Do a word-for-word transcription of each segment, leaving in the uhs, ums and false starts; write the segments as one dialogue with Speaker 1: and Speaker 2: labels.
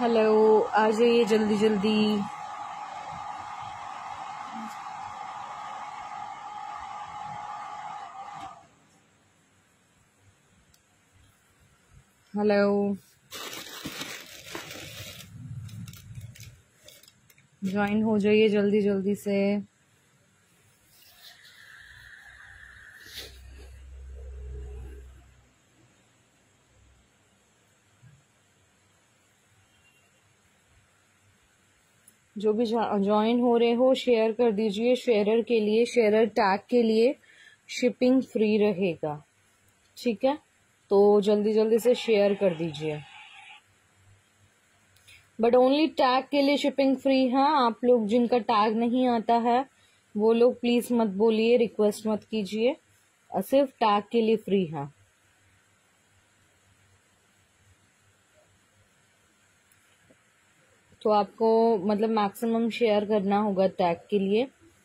Speaker 1: Hello, आ जाइए जल्दी जल्दी। हेलो, ज्वाइन हो जाइए जल्दी जल्दी से। जो भी ज्वाइन हो रहे हो शेयर कर दीजिए। शेयरर के लिए, शेयरर टैग के लिए शिपिंग फ्री रहेगा, ठीक है? तो जल्दी जल्दी से शेयर कर दीजिए। बट ओनली टैग के लिए शिपिंग फ्री है। आप लोग जिनका टैग नहीं आता है वो लोग प्लीज मत बोलिए, रिक्वेस्ट मत कीजिए। सिर्फ टैग के लिए फ्री है। तो आपको मतलब मैक्सिमम शेयर करना होगा टैग के लिए।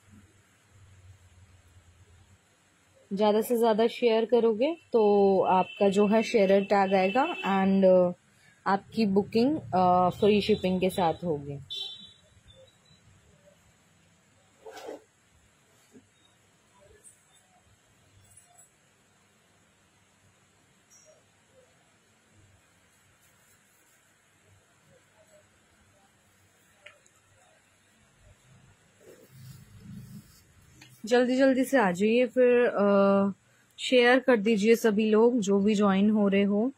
Speaker 1: ज्यादा से ज्यादा शेयर करोगे तो आपका जो है शेयरर टैग आएगा एंड आपकी बुकिंग फ्री शिपिंग के साथ होगी। जल्दी जल्दी से आ जाइए, फिर शेयर कर दीजिए सभी लोग जो भी ज्वाइन हो रहे हो।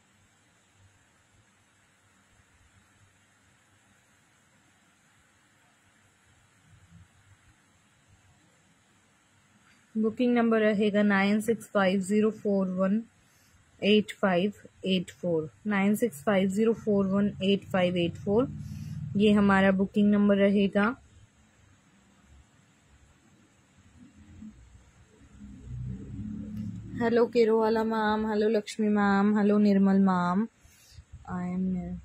Speaker 1: बुकिंग नंबर रहेगा nine six five zero four one eight five eight four nine six five zero four one eight five eight four. ये हमारा बुकिंग नंबर रहेगा। Hello Kerowala ma'am, hello Lakshmi ma'am, hello Nirmal ma'am, I am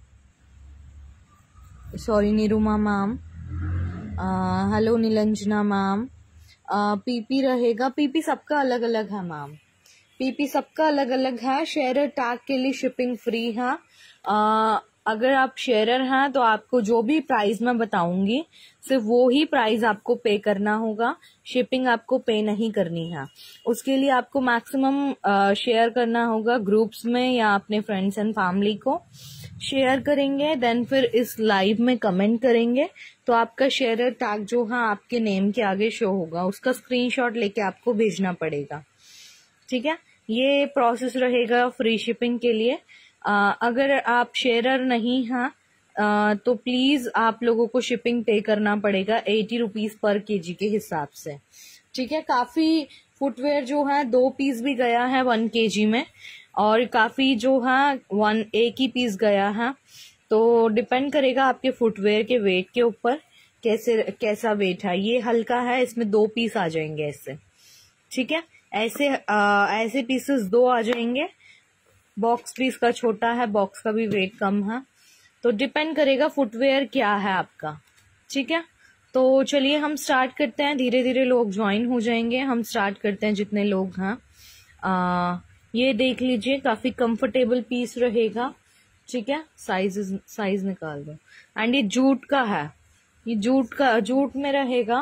Speaker 1: sorry Niruma ma'am, hello Nilanjana ma'am. PP रहेगा, PP सबका अलग अलग है ma'am, PP सबका अलग अलग है। शेयरर टैग के लिए शिपिंग फ्री है। आ, अगर आप शेयरर हैं तो आपको जो भी प्राइस मैं बताऊंगी सिर्फ वो ही प्राइस आपको पे करना होगा। शिपिंग आपको पे नहीं करनी है। उसके लिए आपको मैक्सिमम शेयर करना होगा ग्रुप्स में या अपने फ्रेंड्स एंड फैमिली को शेयर करेंगे। देन फिर इस लाइव में कमेंट करेंगे तो आपका शेयरर टैग जो है आपके नेम के आगे शो होगा। उसका स्क्रीनशॉट लेके आपको भेजना पड़ेगा, ठीक है? ये प्रोसेस रहेगा फ्री शिपिंग के लिए। आ, अगर आप शेयरर नहीं हैं तो प्लीज आप लोगों को शिपिंग पे करना पड़ेगा एटी रुपीज पर केजी के हिसाब से, ठीक है? काफी फुटवेयर जो है दो पीस भी गया है वन केजी में, और काफी जो है वन एक ही पीस गया है। तो डिपेंड करेगा आपके फुटवेयर के वेट के ऊपर कैसे कैसा वेट है। ये हल्का है, इसमें दो पीस आ जाएंगे ऐसे, ठीक है? ऐसे आ, ऐसे पीसेस दो आ जाएंगे। बॉक्स भी इसका छोटा है, बॉक्स का भी वेट कम है। तो डिपेंड करेगा फुटवेयर क्या है आपका, ठीक है? तो चलिए हम स्टार्ट करते हैं। धीरे धीरे लोग ज्वाइन हो जाएंगे। हम स्टार्ट करते हैं जितने लोग हैं। आ, ये देख लीजिए, काफी कंफर्टेबल पीस रहेगा, ठीक है? साइज साइज निकाल दो। एंड ये जूट का है, ये जूट का जूट में रहेगा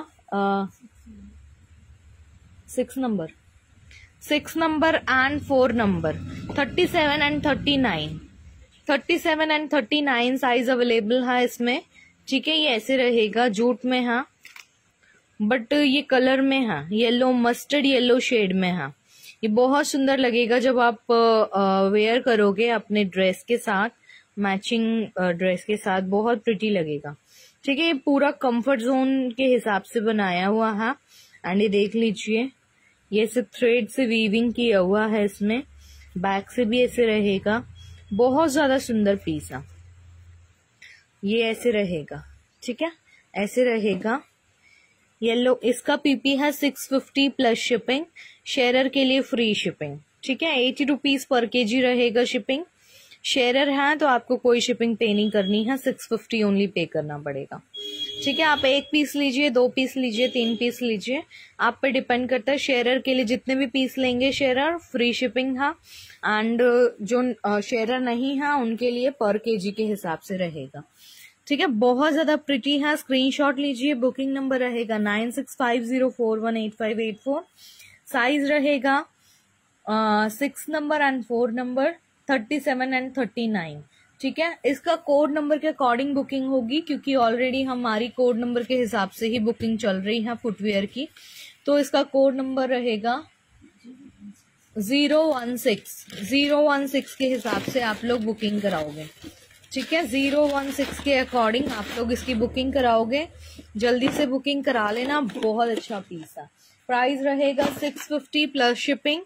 Speaker 1: six number six number and four number thirty seven and thirty nine thirty seven and thirty nine size available है इसमें, ठीक है? ये ऐसे रहेगा, जूट में है बट ये कलर में है, येलो मस्टर्ड येलो शेड में है। ये बहुत सुंदर लगेगा जब आप वेयर करोगे अपने ड्रेस के साथ, मैचिंग ड्रेस के साथ बहुत प्रिटी लगेगा, ठीक है? ये पूरा कंफर्ट जोन के हिसाब से बनाया हुआ है। एंड ये देख लीजिए, ये सिर्फ थ्रेड से वीविंग किया हुआ है इसमें। बैक से भी ऐसे रहेगा, बहुत ज्यादा सुंदर पीस है। ये ऐसे रहेगा, ठीक है? ऐसे रहेगा येलो। इसका पीपी है six fifty plus shipping, sharer के लिए फ्री शिपिंग, ठीक है? एटी रुपीज पर केजी रहेगा शिपिंग। शेयरर है तो आपको कोई शिपिंग पे नहीं करनी है, सिक्स फिफ्टी ओनली पे करना पड़ेगा। ठीक है, आप एक पीस लीजिए, दो पीस लीजिए, तीन पीस लीजिए, आप पे डिपेंड करता है। शेयरर के लिए जितने भी पीस लेंगे शेयरर फ्री शिपिंग है, एंड जो शेयरर नहीं है उनके लिए पर केजी के हिसाब से रहेगा। ठीक है, बहुत ज्यादा प्रिटी है, स्क्रीनशॉट लीजिए। बुकिंग नंबर रहेगा nine six five zero four one eight five eight four. Size रहेगा six number and four number, thirty seven and thirty nine. ठीक है, इसका कोड नंबर के अकॉर्डिंग बुकिंग होगी, क्योंकि ऑलरेडी हमारी कोड नंबर के हिसाब से ही बुकिंग चल रही है फुटवेयर की। तो इसका कोड नंबर रहेगा zero one six zero one six के हिसाब से आप लोग बुकिंग कराओगे। ठीक है, जीरो वन सिक्स के अकॉर्डिंग आप लोग इसकी बुकिंग कराओगे। जल्दी से बुकिंग करा लेना, बहुत अच्छा पीस है। प्राइस रहेगा six fifty plus shipping,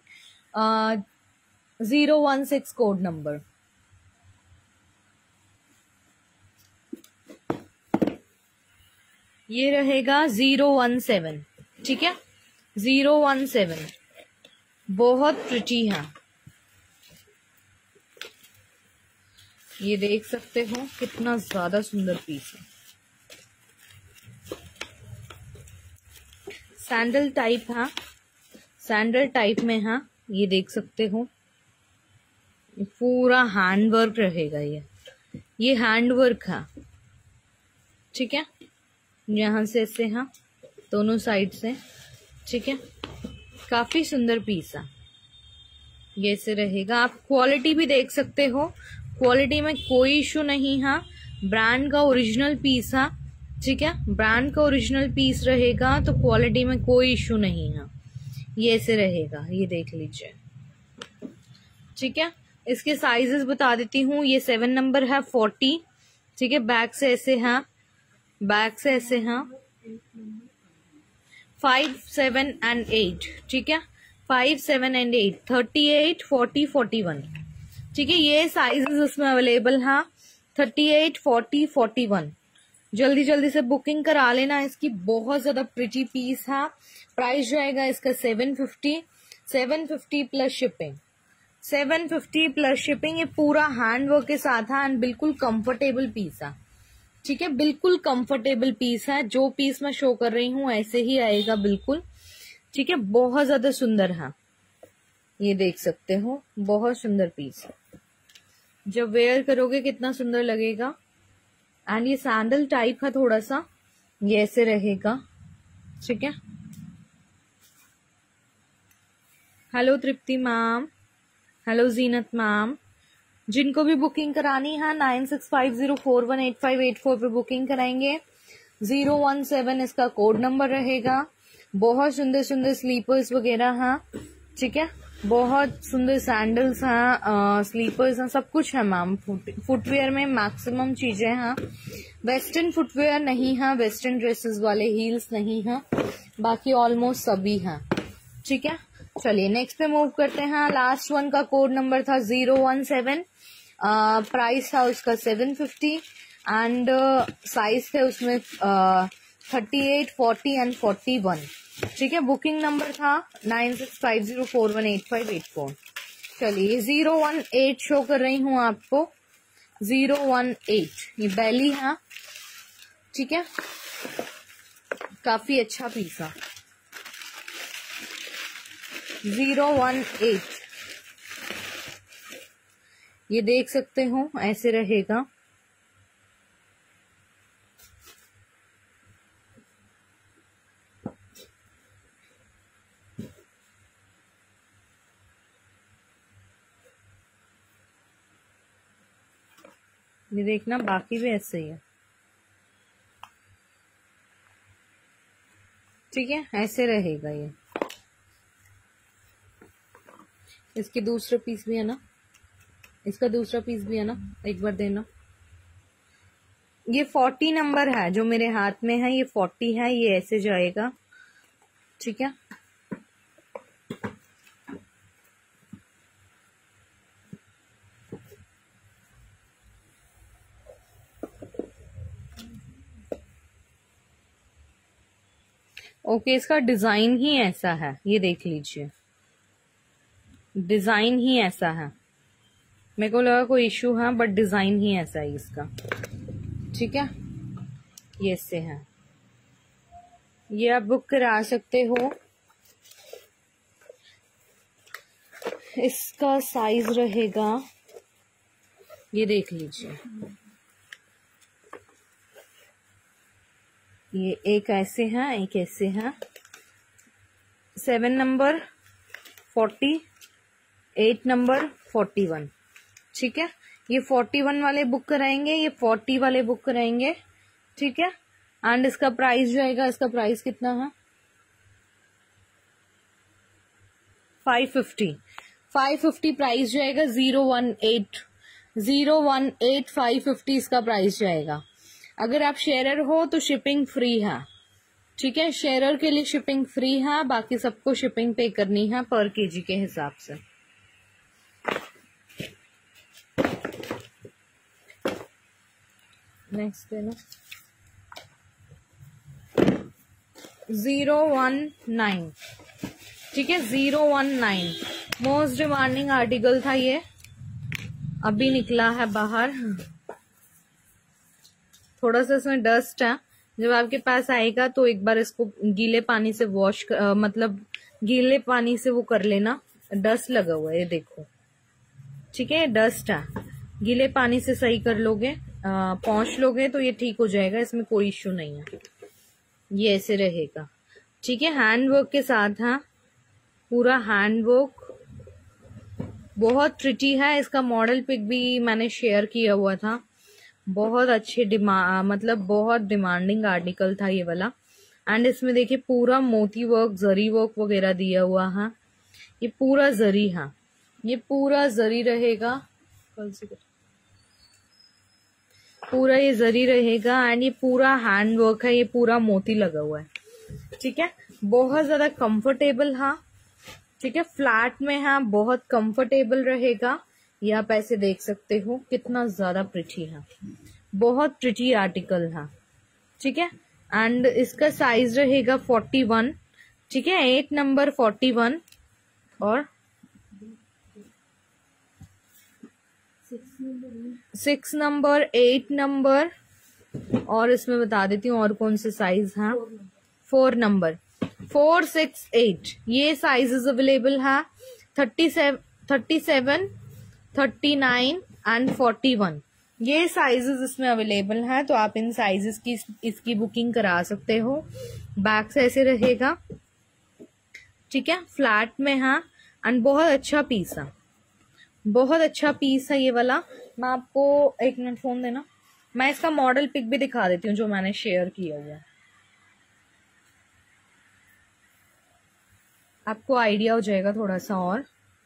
Speaker 1: zero one six code number. ये रहेगा जीरो वन सेवन। ठीक है, जीरो वन सेवन बहुत प्रिटी है। ये देख सकते हो कितना ज्यादा सुंदर पीस है। सैंडल टाइप है, सैंडल टाइप में है, ये देख सकते हो। पूरा हैंड वर्क रहेगा, ये ये हैंड वर्क है। ठीक है, यहां से ऐसे है दोनों साइड से। ठीक है, काफी सुंदर पीस है। ये ऐसे रहेगा। आप क्वालिटी भी देख सकते हो, क्वालिटी में कोई इशू नहीं है। ब्रांड का ओरिजिनल पीस है। ठीक है, ब्रांड का ओरिजिनल पीस रहेगा तो क्वालिटी में कोई इशू नहीं है। ये ऐसे रहेगा, ये देख लीजिए। ठीक है, इसके साइजेस बता देती हूँ। ये सेवन नंबर है, फोर्टी। ठीक है, बैक से ऐसे है, बैक से ऐसे है, फाइव सेवन एंड एट। ठीक है, five seven and eight, thirty eight forty forty one. ठीक है, ये साइजेस उसमें अवेलेबल है, thirty eight forty forty one. जल्दी जल्दी से बुकिंग करा लेना इसकी, बहुत ज्यादा प्रिटी पीस है। प्राइस जाएगा इसका seven fifty, seven fifty plus shipping, seven fifty plus shipping. ये पूरा हैंड वर्क के साथ है एंड बिल्कुल कंफर्टेबल पीस है। ठीक है, बिल्कुल कंफर्टेबल पीस है। जो पीस मैं शो कर रही हूँ ऐसे ही आएगा बिल्कुल। ठीक है, बहुत ज्यादा सुंदर है, ये देख सकते हो, बहुत सुंदर पीस है। जब वेयर करोगे कितना सुंदर लगेगा। एंड ये सैंडल टाइप है थोड़ा सा, ये ऐसे रहेगा। ठीक है, hello Tripti ma'am, hello Zeenat ma'am. जिनको भी बुकिंग करानी है nine six five zero four one eight five eight four पे बुकिंग कराएंगे। जीरो वन सेवन इसका कोड नंबर रहेगा। बहुत सुंदर सुंदर स्लीपर्स वगैरह हैं। ठीक है, बहुत सुंदर सैंडल्स हैं, स्लीपर्स हैं, सब कुछ है मैम। फुटवेयर में मैक्सिमम चीजें हैं। वेस्टर्न फुटवेयर नहीं है, वेस्टर्न ड्रेसेस वाले हील्स नहीं है, बाकी ऑलमोस्ट सभी हैं। ठीक है, चलिए नेक्स्ट पे मूव करते हैं। लास्ट वन का कोड नंबर था जीरो वन सेवन, प्राइस था उसका सेवन फिफ्टी एंड साइज थे उसमें thirty eight forty and forty one. ठीक है, बुकिंग नंबर था nine six five zero four one eight five eight four. चलिए जीरो वन एट शो कर रही हूँ आपको, जीरो वन एट। ये बैली है। ठीक है, काफी अच्छा पीस है। जीरो वन एट, ये देख सकते हो ऐसे रहेगा। ये देखना, बाकी भी ऐसे ही है। ठीक है, ऐसे रहेगा ये। इसकी दूसरा पीस भी है ना, इसका दूसरा पीस भी है ना, एक बार देना। ये फोर्टी नंबर है जो मेरे हाथ में है, ये फोर्टी है, ये ऐसे जाएगा। ठीक है, ओके, इसका डिजाइन ही ऐसा है, ये देख लीजिए, डिजाइन ही ऐसा है। मेरे को लगा कोई इश्यू है, बट डिजाइन ही ऐसा है इसका। ठीक है, ये से है, ये आप बुक करा सकते हो। इसका साइज रहेगा, ये देख लीजिए, ये एक ऐसे है, एक ऐसे है। Seven number, forty, eight number, forty one. ठीक है, ये फोर्टी वन वाले बुक कराएंगे, ये फोर्टी वाले बुक कराएंगे। ठीक है, एंड इसका प्राइस जो आएगा, इसका प्राइस कितना है, five fifty. Five fifty price जो आएगा, zero one eight, zero one eight five fifty इसका प्राइस जाएगा। अगर आप शेयरर हो तो शिपिंग फ्री है। ठीक है, शेयरर के लिए शिपिंग फ्री है, बाकी सबको शिपिंग पे करनी है पर केजी के हिसाब से। नेक्स्ट है ना, जीरो वन नाइन। ठीक है, zero one nine most demanding article था ये, अभी निकला है बाहर। थोड़ा सा इसमें डस्ट है, जब आपके पास आएगा तो एक बार इसको गीले पानी से वॉश कर, मतलब गीले पानी से वो कर लेना, डस्ट लगा हुआ है ये देखो। ठीक है, डस्ट है, गीले पानी से सही कर लोगे, पहुंच लोगे तो ये ठीक हो जाएगा, इसमें कोई इश्यू नहीं है। ये ऐसे रहेगा। ठीक है, हैंड वर्क के साथ है, पूरा हैंड वर्क, बहुत प्रिटी है। इसका मॉडल पिक भी मैंने शेयर किया हुआ था, बहुत अच्छे डिमा मतलब बहुत डिमांडिंग आर्टिकल था ये वाला। एंड इसमें देखिए पूरा मोती वर्क, जरी वर्क वगैरह दिया हुआ है, ये पूरा जरी है, ये पूरा जरी रहेगा, कल से पूरा ये जरी रहेगा। एंड ये पूरा हैंड वर्क है, ये पूरा मोती लगा हुआ है। ठीक है, बहुत ज्यादा कंफर्टेबल है। ठीक है, फ्लैट में है, बहुत कंफर्टेबल रहेगा। ये आप ऐसे देख सकते हो कितना ज्यादा प्रिटी है, बहुत प्रिटी आर्टिकल है। ठीक है, एंड इसका साइज रहेगा फोर्टी वन। ठीक है, एट नंबर, फोर्टी वन और सिक्स नंबर, एट नंबर, और इसमें बता देती हूँ और कौन से साइज हैं। Four number, four, six, eight, ये साइजेस अवेलेबल है। Thirty seven, thirty seven, thirty nine and forty one, ये साइजेस इसमें अवेलेबल हैं, तो आप इन साइजेस की इसकी बुकिंग करा सकते हो। बैक से ऐसे रहेगा। ठीक है, फ्लैट में है एंड बहुत अच्छा पीस है, बहुत अच्छा पीस है ये वाला। मैं आपको एक मिनट फोन देना, मैं इसका मॉडल पिक भी दिखा देती हूँ जो मैंने शेयर किया हुआ है, आपको आइडिया हो जाएगा थोड़ा सा और।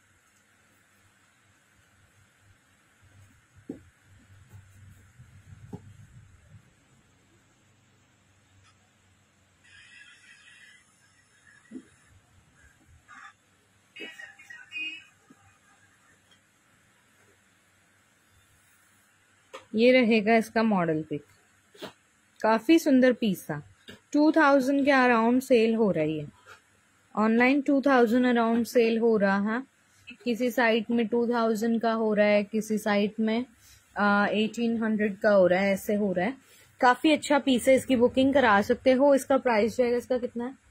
Speaker 1: ये रहेगा इसका मॉडल पिक, काफी सुंदर पीस था। टू थाउजेंड के अराउंड सेल हो रही है, online two thousand around sale हो रहा है। किसी साइट में टू थाउजेंड का हो रहा है, किसी साइट में एटीन हंड्रेड का हो रहा है, ऐसे हो रहा है। काफी अच्छा पीस है, इसकी बुकिंग करा सकते हो। इसका प्राइस जाएगा, इसका कितना है,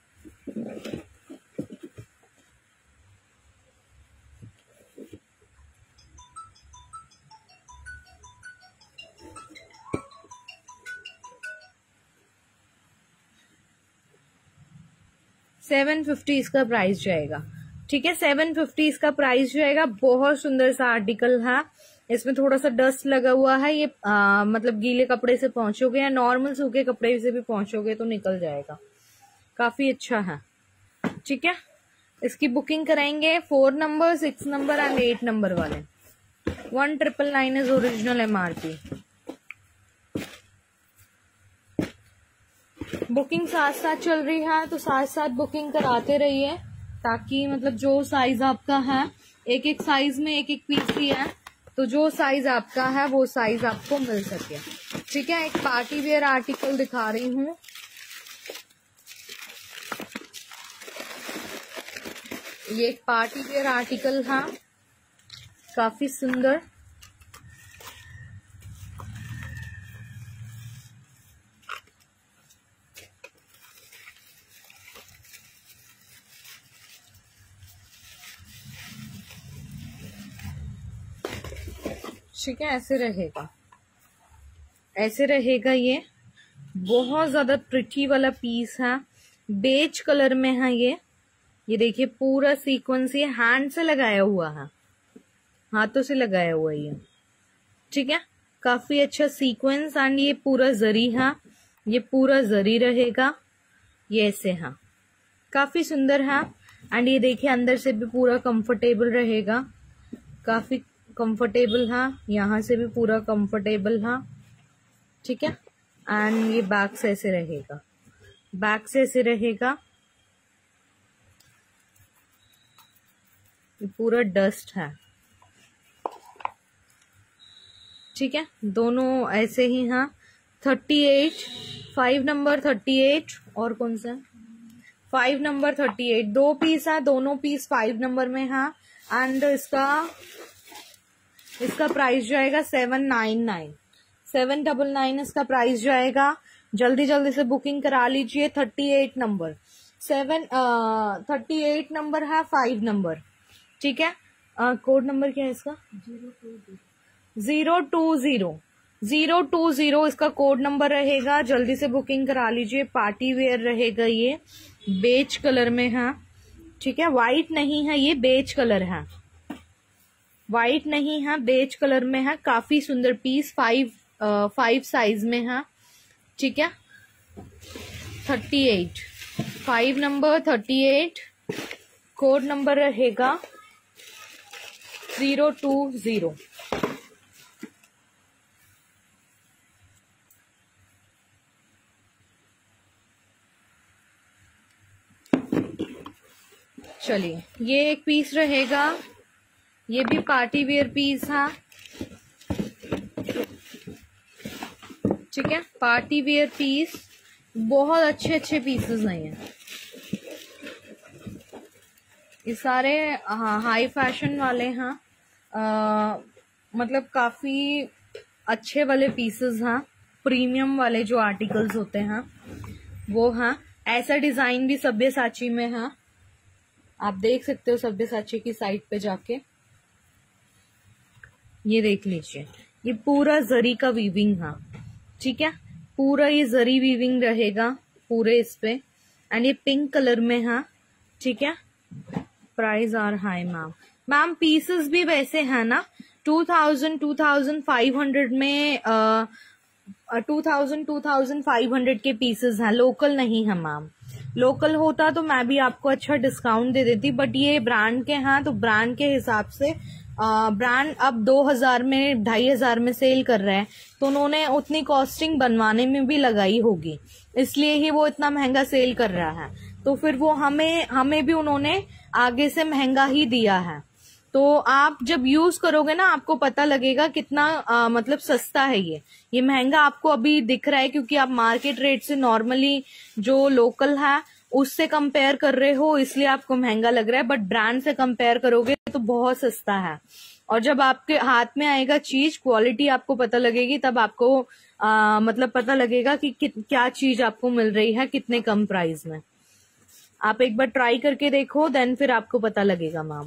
Speaker 1: सेवन फिफ्टी इसका प्राइस जाएगा। ठीक है, सेवन फिफ्टी इसका प्राइस जाएगा। बहुत सुंदर सा आर्टिकल है, इसमें थोड़ा सा डस्ट लगा हुआ है। ये आ, मतलब गीले कपड़े से पहुंचोगे या नॉर्मल सूखे कपड़े से भी पहुंचोगे तो निकल जाएगा, काफी अच्छा है। ठीक है, इसकी बुकिंग कराएंगे four number, six number and eight number वाले। One triple nine is original MRP. Booking साथ साथ चल रही है तो साथ साथ बुकिंग कराते रहिए, ताकि मतलब जो साइज आपका है, एक एक साइज में एक एक पीस ही है, तो जो साइज आपका है वो साइज आपको मिल सके। ठीक है, एक पार्टी वेयर आर्टिकल दिखा रही हूँ। ये एक पार्टी वेयर आर्टिकल है, काफी सुंदर। ठीक है, ऐसे रहेगा, ऐसे रहेगा। ये बहुत ज्यादा प्रिटी वाला पीस है, बेज कलर में है ये। ये देखिए पूरा सीक्वेंस ये हैंड से लगाया हुआ है, हाथों से लगाया हुआ है ये। ठीक है, काफी अच्छा सीक्वेंस एंड ये पूरा जरी है, ये पूरा जरी रहेगा, ये ऐसे है, काफी सुंदर है। एंड ये देखिए अंदर से भी पूरा कंफर्टेबल रहेगा, काफी कंफर्टेबल है, यहाँ से भी पूरा कंफर्टेबल है। ठीक है, एंड ये बैक से ऐसे रहेगा, बैक से ऐसे रहेगा, ये पूरा डस्ट है। ठीक है, दोनों ऐसे ही हैं। Thirty eight five number thirty eight और कौन सा फाइव नंबर थर्टी एट, दो पीस है, दोनों पीस फाइव नंबर में है। एंड इसका इसका प्राइस जाएगा seven nine nine seven double nine इसका प्राइस जाएगा। जल्दी जल्दी से बुकिंग करा लीजिए। Thirty eight number seven thirty eight number है, फाइव नंबर। ठीक है, कोड नंबर क्या है इसका? Zero two zero zero two zero इसका कोड नंबर रहेगा। जल्दी से बुकिंग करा लीजिए। पार्टी वेयर रहेगा, ये बेज कलर में है। ठीक है, व्हाइट नहीं है, ये बेज कलर है, व्हाइट नहीं है, बेज कलर में है। काफी सुंदर पीस, फाइव फाइव साइज में है। ठीक है, thirty eight five number thirty eight code number रहेगा जीरो टू जीरो। चलिए, ये एक पीस रहेगा, ये भी पार्टी वेयर पीस है। ठीक है, पार्टी वेयर पीस, बहुत अच्छे अच्छे पीसेस हैं ये ये सारे हाँ हाई फैशन वाले हैं। आ, मतलब काफी अच्छे वाले पीसेस हैं, प्रीमियम वाले जो आर्टिकल्स होते हैं वो हैं। ऐसा डिजाइन भी सब्यसाची में है, आप देख सकते हो सब्यसाची की साइट पे जाके, ये देख लीजिए। ये पूरा जरी का वीविंग है। ठीक है, पूरा ये जरी वीविंग रहेगा पूरे इस पे। एंड ये पिंक कलर में है। ठीक है, price are high ma'am. Ma'am pieces भी वैसे है ना, two thousand two thousand five hundred में two thousand two thousand five hundred के पीसेस हैं, लोकल नहीं है मैम। लोकल होता तो मैं भी आपको अच्छा डिस्काउंट दे देती, बट ये ब्रांड के हैं तो ब्रांड के हिसाब से ब्रांड अब दो हजार में ढाई हजार में सेल कर रहे हैं, तो उन्होंने उतनी कॉस्टिंग बनवाने में भी लगाई होगी, इसलिए ही वो इतना महंगा सेल कर रहा है। तो फिर वो हमें हमें भी उन्होंने आगे से महंगा ही दिया है। तो आप जब यूज करोगे ना आपको पता लगेगा कितना आ, मतलब सस्ता है ये ये महंगा आपको अभी दिख रहा है क्योंकि आप मार्केट रेट से नॉर्मली जो लोकल है उससे कंपेयर कर रहे हो, इसलिए आपको महंगा लग रहा है। बट ब्रांड से कंपेयर करोगे तो बहुत सस्ता है। और जब आपके हाथ में आएगा चीज, क्वालिटी आपको पता लगेगी, तब आपको आ, मतलब पता लगेगा कि, कि क्या चीज आपको मिल रही है कितने कम प्राइस में। आप एक बार ट्राई करके देखो, देन फिर आपको पता लगेगा मैम।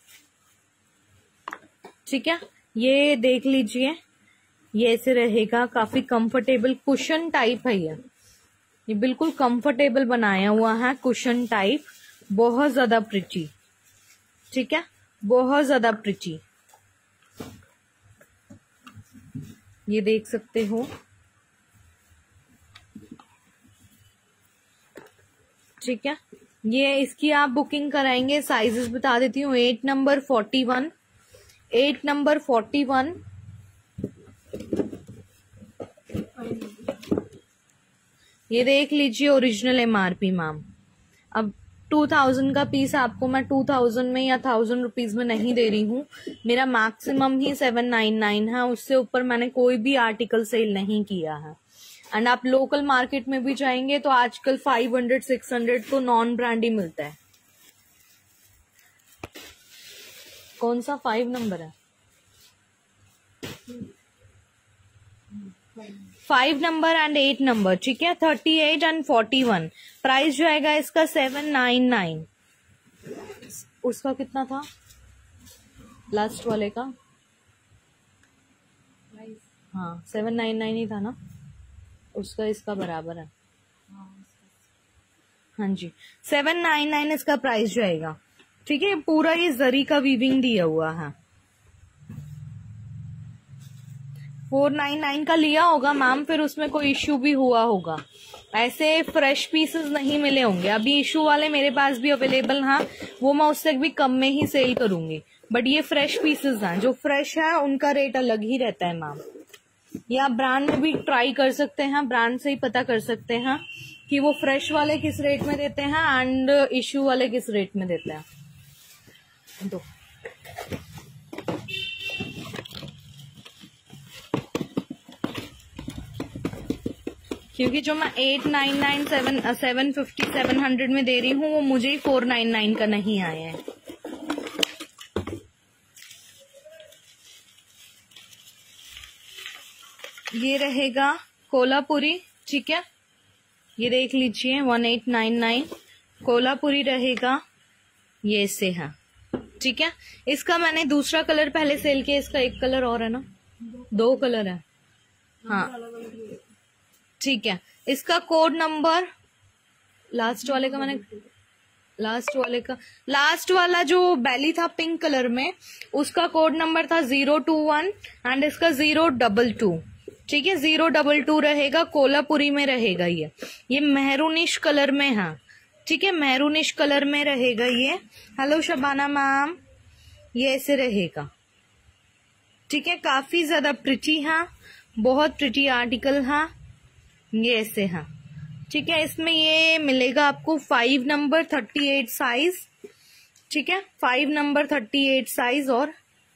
Speaker 1: ठीक है, ये देख लीजिए, ये ऐसे रहेगा, काफी कंफर्टेबल कुशन टाइप है ये ये बिल्कुल कंफर्टेबल बनाया हुआ है, कुशन टाइप, बहुत ज्यादा प्रिटी। ठीक है, बहुत ज्यादा प्रिटी, ये देख सकते हो। ठीक है, ये इसकी आप बुकिंग कराएंगे, साइजेस बता देती हूँ। Eight number forty one eight number forty one ये देख लीजिए, ओरिजिनल एमआरपी मैम। अब टू थाउजेंड का पीस आपको मैं टू थाउजेंड में या थाउजेंड रुपीज में नहीं दे रही हूँ, मेरा मैक्सिमम ही सेवन नाइन नाइन है, उससे ऊपर मैंने कोई भी आर्टिकल सेल नहीं किया है। एंड आप लोकल मार्केट में भी जाएंगे तो आजकल फाइव हंड्रेड सिक्स हंड्रेड तो नॉन ब्रांड ही मिलता है। कौन सा फाइव नंबर है? Five number and eight number. ठीक है, thirty eight and forty one price जो आएगा इसका सेवन नाइन नाइन। उसका कितना था लास्ट वाले का? हाँ सेवन नाइन नाइन ही था ना, उसका इसका बराबर है। हाँ जी, सेवन नाइन नाइन इसका प्राइस जाएगा। ठीक है, पूरा ये जरी का वीविंग दिया हुआ है। फोर नाइन नाइन का लिया होगा मैम, फिर उसमें कोई इश्यू भी हुआ होगा। ऐसे फ्रेश पीसेस नहीं मिले होंगे। अभी इश्यू वाले मेरे पास भी अवेलेबल हैं, वो मैं उससे भी कम में ही सेल करूंगी। बट ये फ्रेश पीसेस हैं, जो फ्रेश है उनका रेट अलग ही रहता है मैम। ये आप ब्रांड में भी ट्राई कर सकते हैं, ब्रांड से ही पता कर सकते हैं कि वो फ्रेश वाले किस रेट में देते हैं एंड इश्यू वाले किस रेट में देते हैं। दो क्योंकि जो मैं eight nine nine seven seven fifty seven hundred में दे रही हूँ वो मुझे ही फोर नाइन नाइन का नहीं आया है। ये रहेगा कोल्हापुरी। ठीक है, ये देख लीजिए one eight nine nine Kolhapuri रहेगा, ये से है। ठीक है, इसका मैंने दूसरा कलर पहले सेल किया, इसका एक कलर और है ना, दो कलर है। हाँ ठीक है, इसका कोड नंबर लास्ट वाले का मैंने लास्ट वाले का लास्ट वाला जो बैली था पिंक कलर में, उसका कोड नंबर था जीरो टू वन एंड इसका जीरो डबल टू। ठीक है, जीरो डबल टू रहेगा, कोल्हापुरी में रहेगा। ये ये मेहरूनिश कलर में है। ठीक है, मेहरूनिश कलर में रहेगा ये। हेलो शबाना मैम, ये ऐसे रहेगा। ठीक है, काफी ज्यादा प्रिटी है, बहुत प्रिटी आर्टिकल है, ये ऐसे है। ठीक है, इसमें ये मिलेगा आपको five number thirty eight size. ठीक है, five number thirty eight size और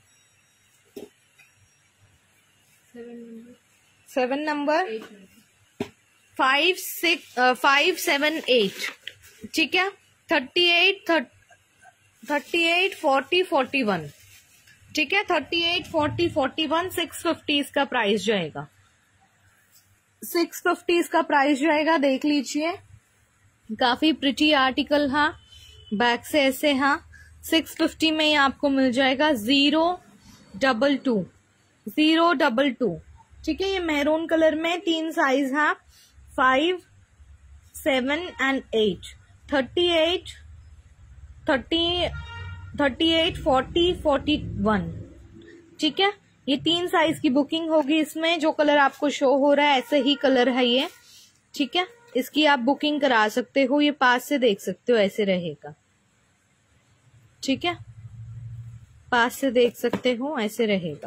Speaker 1: seven number five six five seven eight. ठीक है, thirty eight thirty eight forty forty one. ठीक है, thirty eight forty forty one six fifty इसका price जाएगा। Six fifty इसका प्राइस जाएगा। देख लीजिए, काफी प्रिटी आर्टिकल है, बैक से ऐसे है। सिक्स फिफ्टी में ये आपको मिल जाएगा zero double two zero double two. ठीक है, ये मैरून कलर में तीन साइज है, five seven and eight. Thirty eight thirty thirty eight forty forty one. ठीक है, ये तीन साइज की बुकिंग होगी। इसमें जो कलर आपको शो हो रहा है ऐसे ही कलर है ये। ठीक है, इसकी आप बुकिंग करा सकते हो, ये पास से देख सकते हो, ऐसे रहेगा। ठीक है, पास से देख सकते हो, ऐसे रहेगा।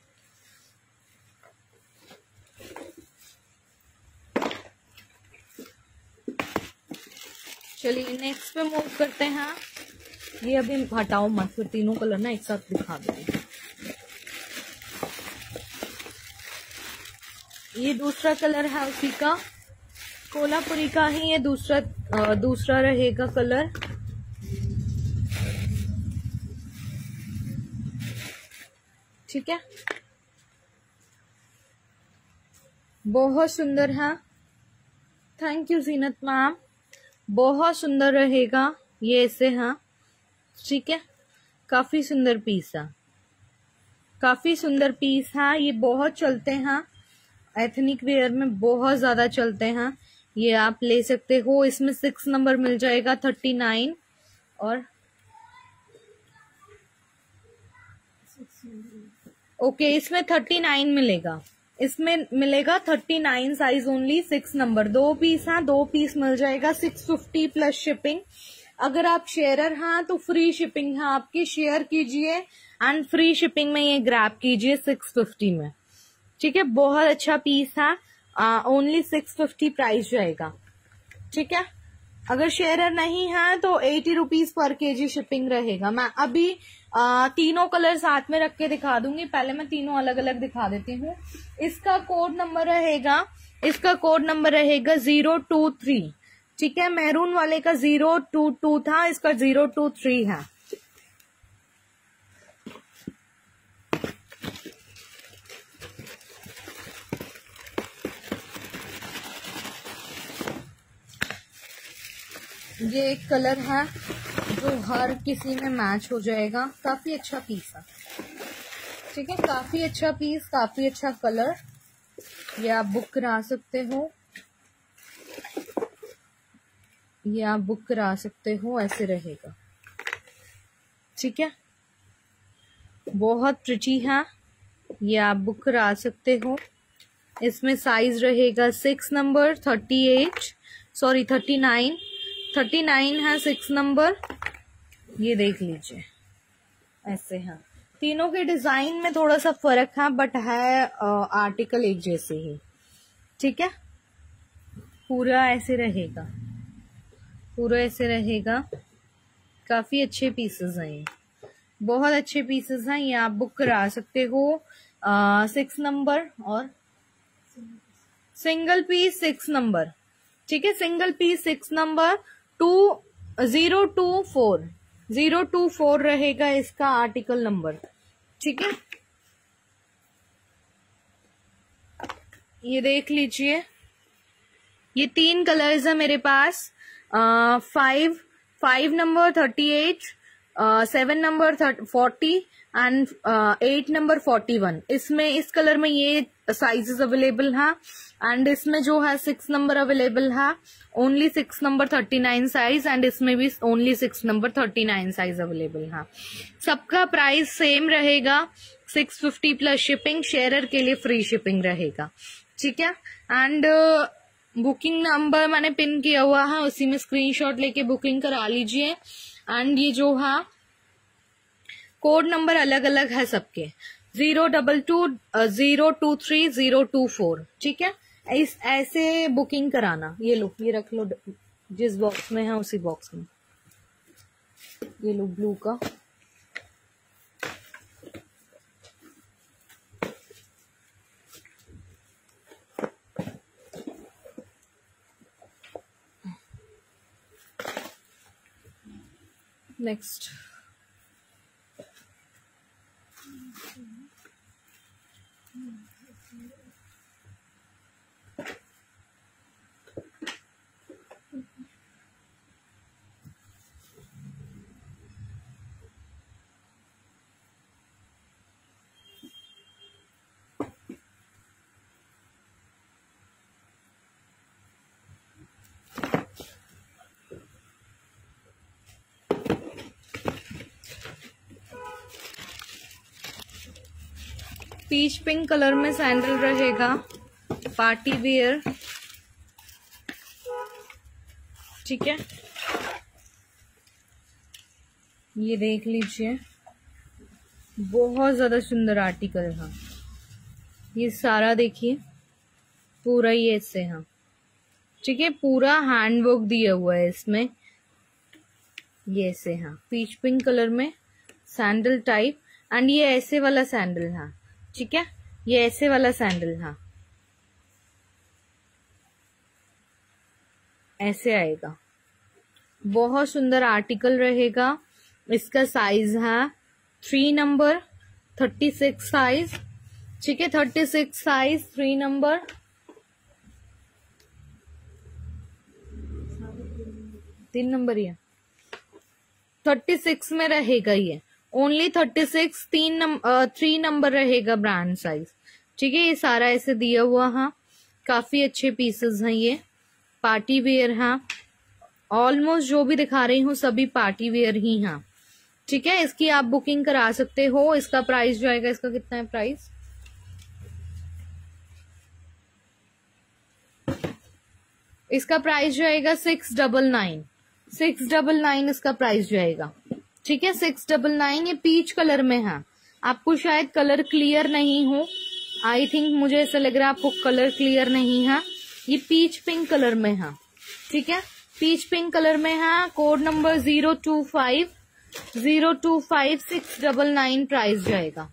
Speaker 1: चलिए नेक्स्ट पे मूव करते हैं। ये अभी हटाओ मत, फिर तीनों कलर ना एक साथ दिखा दूंगी। ये दूसरा कलर है उसी का, कोल्हापुरी का ही ये दूसरा आ, दूसरा रहेगा कलर। ठीक है, बहुत सुंदर है। थैंक यू जीनत मैम, बहुत सुंदर रहेगा ये ऐसे। हाँ ठीक है, काफी सुंदर पीस है, काफी सुंदर पीस है। ये बहुत चलते हैं, एथनिक वेयर में बहुत ज्यादा चलते हैं। ये आप ले सकते हो। इसमें सिक्स नंबर मिल जाएगा, थर्टी नाइन और ओके इसमें थर्टी नाइन मिलेगा। इसमें मिलेगा thirty nine size only, six number. दो पीस हैं, दो पीस मिल जाएगा सिक्स फिफ्टी प्लस शिपिंग। अगर आप शेयरर हैं तो फ्री शिपिंग है आपकी, शेयर कीजिए एंड फ्री शिपिंग में ये ग्रैब कीजिए सिक्स फिफ्टी में। ठीक है, बहुत अच्छा पीस है, ओनली सिक्स फिफ्टी प्राइस जाएगा। ठीक है, अगर शेयरर नहीं है तो eighty rupees per KG shipping रहेगा। मैं अभी आ, तीनों कलर साथ में रख के दिखा दूंगी, पहले मैं तीनों अलग अलग दिखा देती हूँ। इसका कोड नंबर रहेगा इसका कोड नंबर रहेगा जीरो टू थ्री। ठीक है, मैरून वाले का जीरो टू टू था, इसका जीरो टू थ्री है। ये एक कलर है जो हर किसी में मैच हो जाएगा, काफी अच्छा पीस है। ठीक है, काफी अच्छा पीस, काफी अच्छा कलर, ये आप बुक करा सकते हो, ये आप बुक करा सकते हो, ऐसे रहेगा। ठीक है, बहुत प्रिटी है, ये आप बुक करा सकते हो। इसमें साइज रहेगा six number, thirty eight sorry thirty nine thirty nine है सिक्स नंबर। ये देख लीजिए, ऐसे है। तीनों के डिजाइन में थोड़ा सा फर्क है, बट है आर्टिकल एक जैसे ही। ठीक है, पूरा ऐसे रहेगा, पूरा ऐसे रहेगा। काफी अच्छे पीसेस हैं ये, बहुत अच्छे पीसेस हैं, ये आप बुक करा सकते हो। सिक्स नंबर और सिंगल पीस सिक्स नंबर। ठीक है, single piece six number, two zero two four zero two four रहेगा इसका आर्टिकल नंबर। ठीक है, ये देख लीजिए, ये तीन कलर्स है मेरे पास, five five number thirty eight, seven number forty and eight number forty one. इसमें इस कलर में ये साइजेस अवेलेबल हैं, एंड इसमें जो है सिक्स नंबर अवेलेबल है, only six number thirty nine size, and इसमें भी only six number thirty nine size available है। सबका प्राइस सेम रहेगा, six fifty plus shipping, sharer के लिए फ्री शिपिंग रहेगा। ठीक है, एंड बुकिंग नंबर मैंने पिन किया हुआ है, उसी में स्क्रीनशॉट लेके बुकिंग करा लीजिए। एंड ये जो है कोड नंबर अलग अलग है सबके, zero double two zero two three zero two four. ठीक है, इस ऐसे बुकिंग कराना। ये लो, ये रख लो, जिस बॉक्स में है उसी बॉक्स में, ये लो ब्लू का। नेक्स्ट पीच पिंक कलर में सैंडल रहेगा, पार्टी वियर। ठीक है, ये देख लीजिए, बहुत ज्यादा सुंदर आर्टिकल है। ये सारा देखिए, पूरा ही ऐसे है। ठीक है, पूरा हैंडवर्क दिया हुआ है इसमें, ये ऐसे है, पीच पिंक कलर में सैंडल टाइप, एंड ये ऐसे वाला सैंडल है। ठीक है, ये ऐसे वाला सैंडल है, ऐसे आएगा। बहुत सुंदर आर्टिकल रहेगा। इसका साइज है three number, thirty six size. ठीक है, thirty six size, three number. तीन नंबर ही है, थर्टी सिक्स में रहेगा ये, ओनली थर्टी सिक्स, तीन नंबर थ्री नंबर रहेगा ब्रांड साइज। ठीक है, ये सारा ऐसे दिया हुआ है, काफी अच्छे पीसेस हैं ये, पार्टी वेयर हैं। ऑलमोस्ट जो भी दिखा रही हूँ सभी पार्टी वेयर ही हैं। ठीक है, इसकी आप बुकिंग करा सकते हो। इसका प्राइस जो आएगा, इसका कितना है प्राइस, इसका प्राइस जो आएगा six double nine six double nine इसका प्राइस जो आएगा। ठीक है, सिक्स डबल नाइन। ये पीच कलर में है, आपको शायद कलर क्लियर नहीं हो, आई थिंक मुझे ऐसा लग रहा है आपको कलर क्लियर नहीं है। ये पीच पिंक कलर में है। ठीक है, पीच पिंक कलर में है, code number zero two five zero two five six double nine price जाएगा।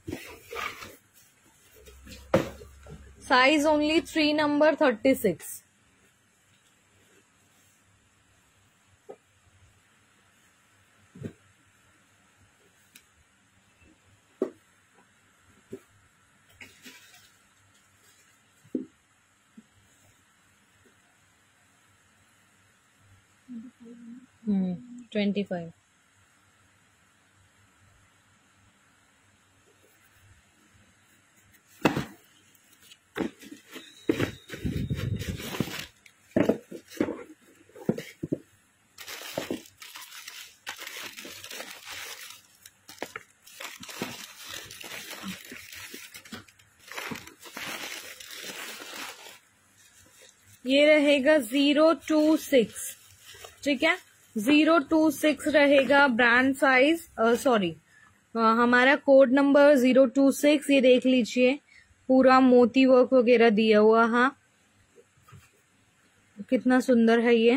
Speaker 1: Size only three number thirty six. Hmm twenty five. ये रहेगा जीरो टू सिक्स, ठीक है, जीरो टू सिक्स रहेगा ब्रांड साइज, सॉरी हमारा code number zero two six. ये देख लीजिए पूरा मोती वर्क वगैरह दिया हुआ, हाँ कितना सुंदर है, ये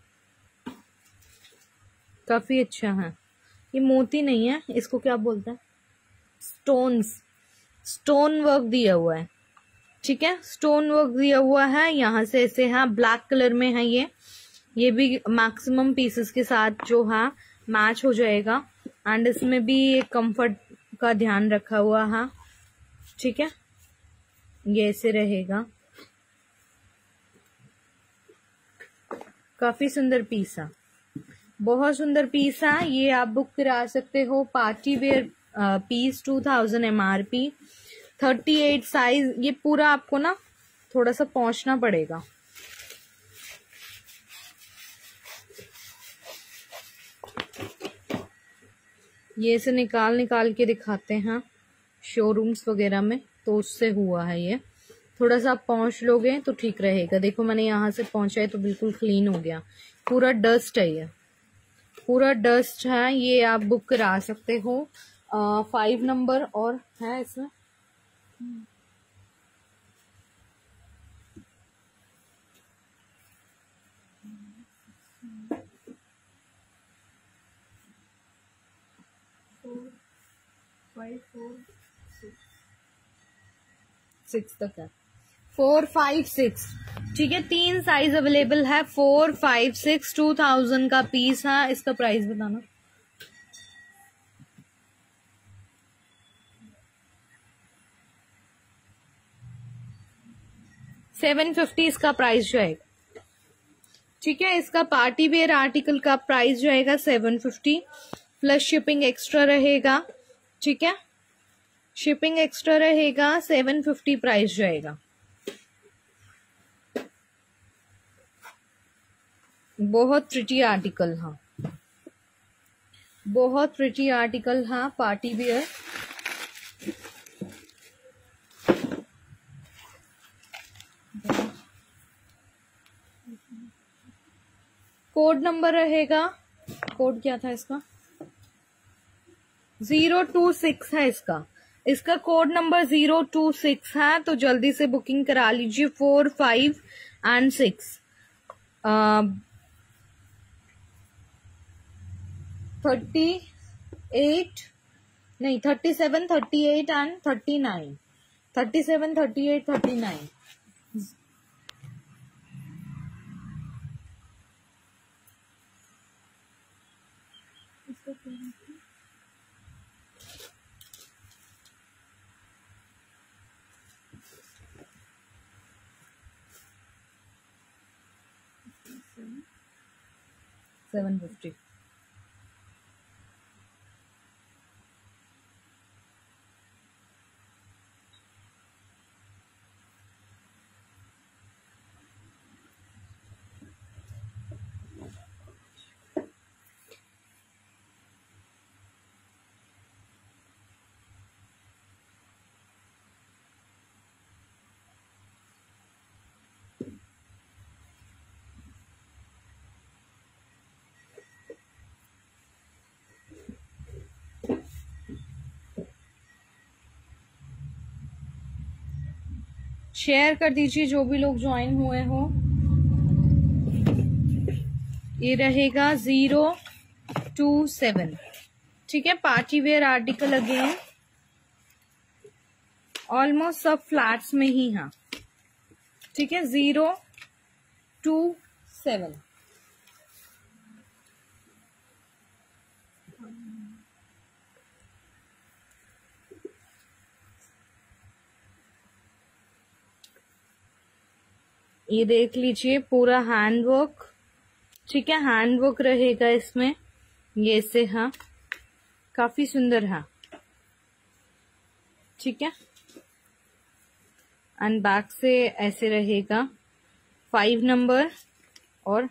Speaker 1: काफी अच्छा है। ये मोती नहीं है, इसको क्या बोलते हैं, स्टोन्स, स्टोन वर्क दिया हुआ है, ठीक है, स्टोन वर्क दिया हुआ है यहाँ से ऐसे, हाँ ब्लैक कलर में है ये ये भी मैक्सिमम पीसेस के साथ जो है मैच हो जाएगा। एंड इसमें भी कंफर्ट का ध्यान रखा हुआ है, ठीक है, ये ऐसे रहेगा, काफी सुंदर पीस है, बहुत सुंदर पीस है। ये आप बुक करा सकते हो, party wear piece, two thousand M R P, thirty eight size. ये पूरा आपको ना थोड़ा सा पहुंचना पड़ेगा, ये से निकाल निकाल के दिखाते हैं शोरूम्स वगैरह में, तो उससे हुआ है ये। थोड़ा सा आप पहुंच लोगे तो ठीक रहेगा। देखो मैंने यहाँ से पहुंचा है तो बिल्कुल क्लीन हो गया, पूरा डस्ट है, ये पूरा डस्ट है। ये आप बुक करा सकते हो, फाइव नंबर और है इसमें, फाइव फोर सिक्स तक है, फोर फाइव सिक्स, ठीक है, तीन साइज अवेलेबल है, four five six, two thousand का पीस है। इसका प्राइस बताना। सेवन फिफ्टी इसका प्राइस जाएगा, ठीक है। इसका पार्टी वेयर आर्टिकल का प्राइस जाएगा seven fifty, plus shipping extra रहेगा, ठीक है, शिपिंग एक्स्ट्रा रहेगा, सेवन फिफ्टी प्राइस जाएगा। बहुत प्रिटी आर्टिकल, हाँ बहुत प्रिटी आर्टिकल, हाँ पार्टी वेयर। कोड नंबर रहेगा, कोड क्या था इसका, जीरो टू सिक्स है इसका, इसका code number zero two six है, तो जल्दी से बुकिंग करा लीजिए। Four five and six, thirty eight नहीं thirty seven, thirty eight and thirty nine, thirty seven, thirty eight, thirty nine. Seven fifty. Share कर दीजिए जो भी लोग ज्वाइन हुए हो। ये रहेगा जीरो टू सेवन, ठीक है, party wear article again, almost सब फ्लैट्स में ही है, ठीक है, जीरो टू सेवन। ये देख लीजिए पूरा हैंड वर्क, ठीक है, हैंड वर्क रहेगा इसमें, ये से हाँ काफी सुंदर है, ठीक है, एंड बैक से ऐसे रहेगा, फाइव नंबर और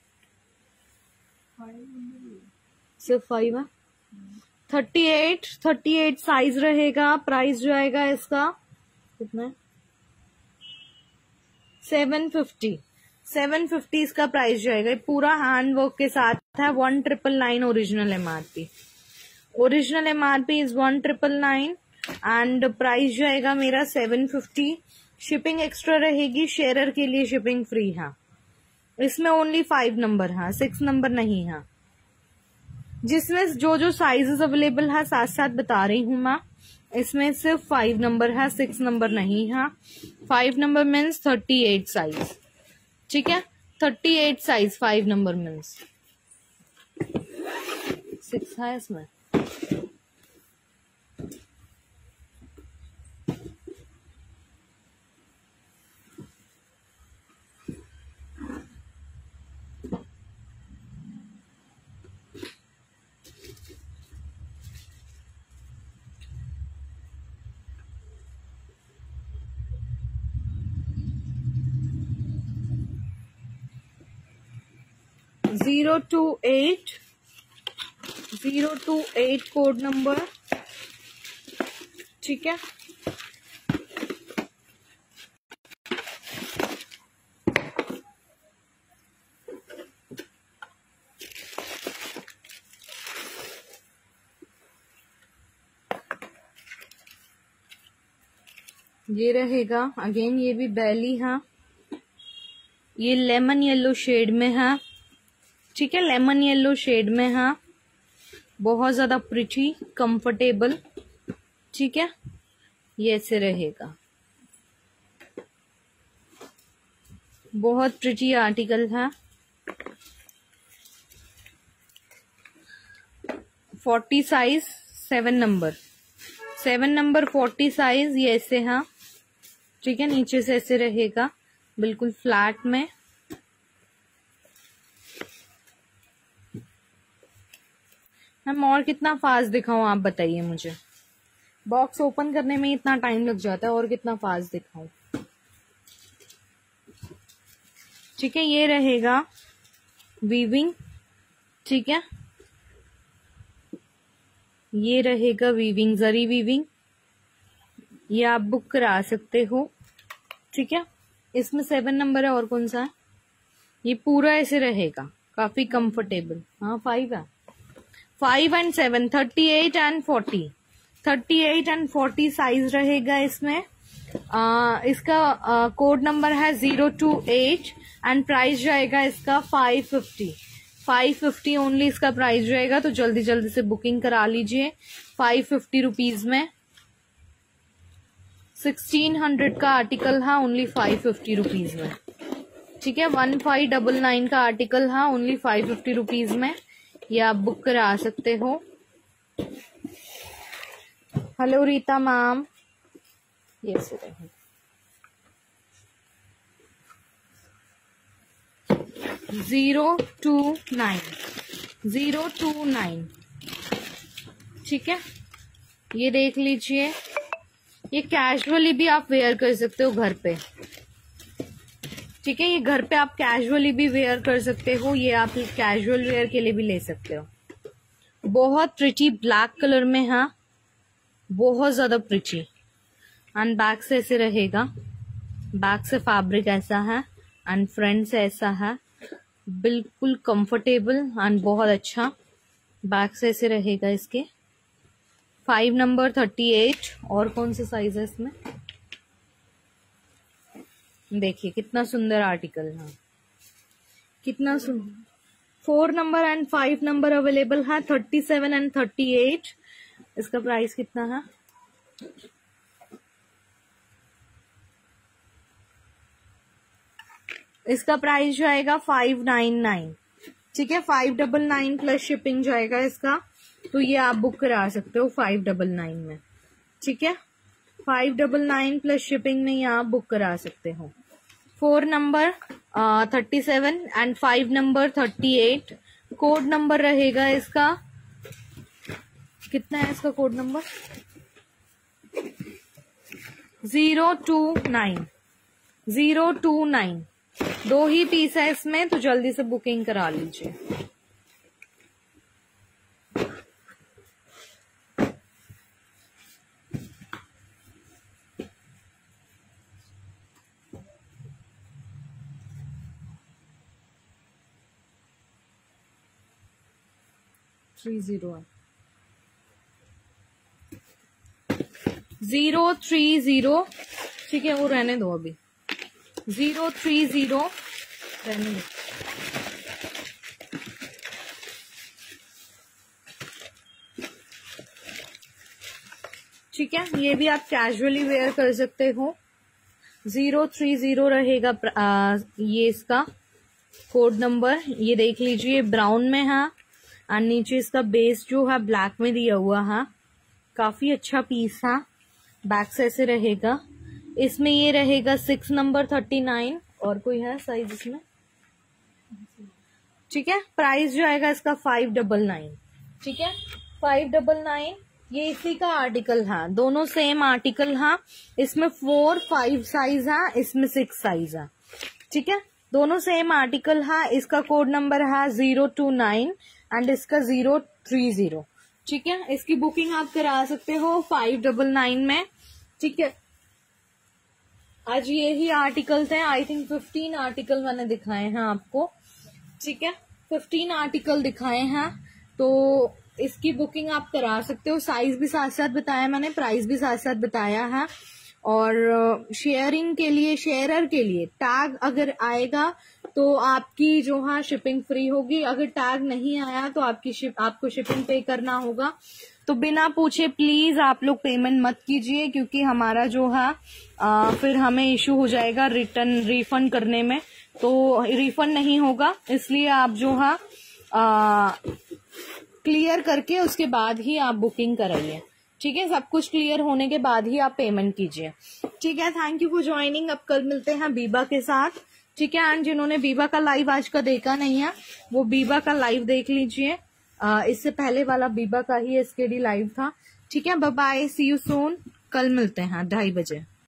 Speaker 1: सिर्फ फाइव है, thirty eight, thirty eight size रहेगा। प्राइस जो आएगा इसका कितना, सेवन फिफ्टी, सेवन फिफ्टी इसका प्राइस जाएगा। पूरा हैंड वर्क के साथ है। One triple nine original MRP. Original MRP is one triple nine and price जाएगा मेरा सेवन फिफ्टी। शिपिंग एक्स्ट्रा रहेगी, शेयरर के लिए शिपिंग फ्री है। इसमें ओनली फाइव नंबर है, सिक्स नंबर नहीं है। जिसमें जो जो साइजेस अवेलेबल है साथ साथ बता रही हूं मैं। इसमें सिर्फ फाइव नंबर है, सिक्स नंबर नहीं है। Five number means thirty eight size, ठीक है। Thirty eight size five number means. Six है इसमें। Zero two eight zero two eight code number, ठीक है। ये रहेगा अगेन, ये भी बैली है। ये लेमन येलो शेड में है, ठीक है। लेमन येलो शेड में है, बहुत ज्यादा प्रिटी, कंफर्टेबल, ठीक है। ये ऐसे रहेगा, बहुत प्रिटी आर्टिकल है। Forty size, seven number, seven number forty size, ये ऐसे है, ठीक है। नीचे से ऐसे रहेगा बिल्कुल फ्लैट में। हम और कितना फास्ट दिखाऊं आप बताइए मुझे। बॉक्स ओपन करने में इतना टाइम लग जाता है, और कितना फास्ट दिखाऊं, ठीक है। ये रहेगा वीविंग, ठीक है। ये रहेगा वीविंग, जरी वीविंग। ये आप बुक करा सकते हो, ठीक है। इसमें सेवन नंबर है, और कौन सा है। ये पूरा ऐसे रहेगा, काफी कंफर्टेबल। हाँ फाइव है, five and seven, thirty eight and forty, thirty eight and forty size रहेगा इसमें। आ, इसका कोड नंबर है zero two eight and price जाएगा इसका five fifty. Five fifty only इसका प्राइस रहेगा, तो जल्दी जल्दी से बुकिंग करा लीजिए। फाइव फिफ्टी रुपीज में सिक्सटीन हंड्रेड का आर्टिकल है, ओनली फाइव फिफ्टी रुपीज में, ठीक है। वन फाइव डबल नाइन का आर्टिकल है, ओनली फाइव फिफ्टी रुपीज में। ये आप बुक करा सकते हो। हेलो रीता मैम, यस रहेगा। Zero two nine, zero two nine, ठीक है। ये देख लीजिए, ये कैजुअली भी आप वेयर कर सकते हो घर पे, ठीक है। ये घर पे आप कैजुअली भी वेयर कर सकते हो। ये आप कैजुअल वेयर के लिए भी ले सकते हो। बहुत प्रिटी ब्लैक कलर में है, बहुत ज्यादा प्रिटी। एंड बैक से ऐसे रहेगा, बैक से फैब्रिक ऐसा है एंड फ्रंट से ऐसा है, बिल्कुल कंफर्टेबल एंड बहुत अच्छा। बैक से ऐसे रहेगा इसके। फाइव नंबर, थर्टी एट, और कौन सा साइज है इसमें। देखिए कितना सुंदर आर्टिकल है, कितना सुंदर। Four number and five number available है, thirty seven and thirty eight. इसका प्राइस कितना है। इसका प्राइस जाएगा फाइव नाइन नाइन, ठीक है। Five double nine plus shipping जाएगा इसका, तो ये आप बुक करा सकते हो फाइव डबल नाइन में, ठीक है। Five double nine plus shipping में ये आप बुक करा सकते हो। Four number thirty seven and five number thirty eight. Code number रहेगा इसका, कितना है इसका code number. Zero two nine, zero two nine. दो ही पीस है इसमें, तो जल्दी से बुकिंग करा लीजिए। थ्री जीरो है, जीरो थ्री जीरो, ठीक है वो रहने दो अभी, जीरो थ्री जीरो रहने दो। ठीक है, ये भी आप कैजुअली वेयर कर सकते हो। जीरो थ्री जीरो रहेगा आ, ये इसका कोड नंबर, ये देख लीजिए ब्राउन में है और नीचे इसका बेस जो है ब्लैक में दिया हुआ है। काफी अच्छा पीस है, बैक से ऐसे रहेगा। इसमें ये रहेगा सिक्स नंबर थर्टी नाइन, और कोई है साइज इसमें? ठीक है, प्राइस जो आएगा इसका फाइव डबल नाइन। ठीक है, फाइव डबल नाइन। ये इसी का आर्टिकल है, दोनों सेम आर्टिकल है। इसमें फोर फाइव साइज है, इसमें सिक्स साइज है। ठीक है, दोनों सेम आर्टिकल है। इसका कोड नंबर है जीरो टू नाइन एंड इसका जीरो थ्री जीरो। ठीक है, इसकी बुकिंग आप करा सकते हो फाइव डबल नाइन में। ठीक है, आज यही आर्टिकल्स हैं, आई थिंक फिफ्टीन आर्टिकल मैंने दिखाए हैं आपको। ठीक है, फिफ्टीन आर्टिकल दिखाए हैं, तो इसकी बुकिंग आप करा सकते हो। साइज भी साथ साथ बताया मैंने, प्राइस भी साथ साथ बताया है। और शेयरिंग के लिए, शेयरर के लिए टैग अगर आएगा तो आपकी जो है शिपिंग फ्री होगी। अगर टैग नहीं आया तो आपकी शिप आपको शिपिंग पे करना होगा। तो बिना पूछे प्लीज आप लोग पेमेंट मत कीजिए, क्योंकि हमारा जो है आ, फिर हमें इशू हो जाएगा रिटर्न रिफंड करने में, तो रिफंड नहीं होगा। इसलिए आप जो है क्लियर करके उसके बाद ही आप बुकिंग कराइए। ठीक है, सब कुछ क्लियर होने के बाद ही आप पेमेंट कीजिए। ठीक है, थैंक यू फॉर ज्वाइनिंग। अब कल मिलते हैं बीबा के साथ। ठीक है, एंड जिन्होंने बीबा का लाइव आज का देखा नहीं है वो बीबा का लाइव देख लीजिए। आ, इससे पहले वाला बीबा का ही एसकेडी लाइव था। ठीक है, bye bye, see you soon. कल मिलते हैं ढाई बजे।